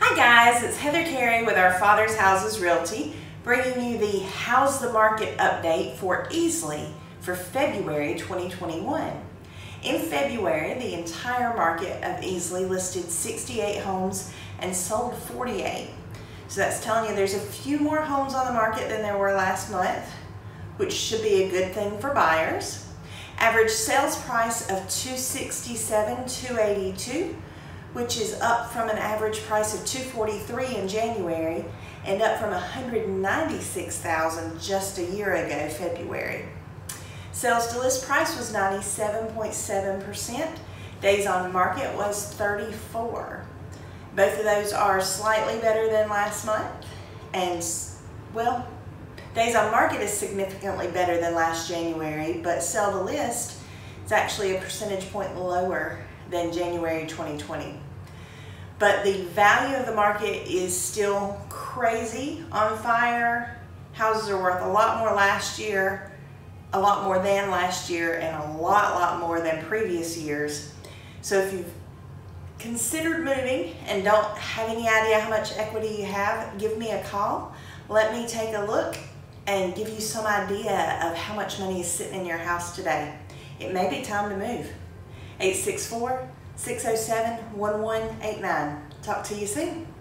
Hi guys, it's Heather Carey with our Father's Houses Realty, bringing you the How's the Market update for Easley for February 2021. In February, the entire market of Easley listed 68 homes and sold 48. So that's telling you there's a few more homes on the market than there were last month, which should be a good thing for buyers. Average sales price of $267,282, which is up from an average price of $243 in January and up from $196,000 just a year ago, February. Sales to list price was 97.7%. Days on market was 34. Both of those are slightly better than last month, and well, days on market is significantly better than last January, but sell to list is actually a percentage point lower than January 2020. But the value of the market is still crazy on fire. Houses are worth a lot more last year, a lot more than last year, and a lot more than previous years. So if you've considered moving and don't have any idea how much equity you have, give me a call. Let me take a look and give you some idea of how much money is sitting in your house today. It may be time to move. 864-607-1189. Talk to you soon.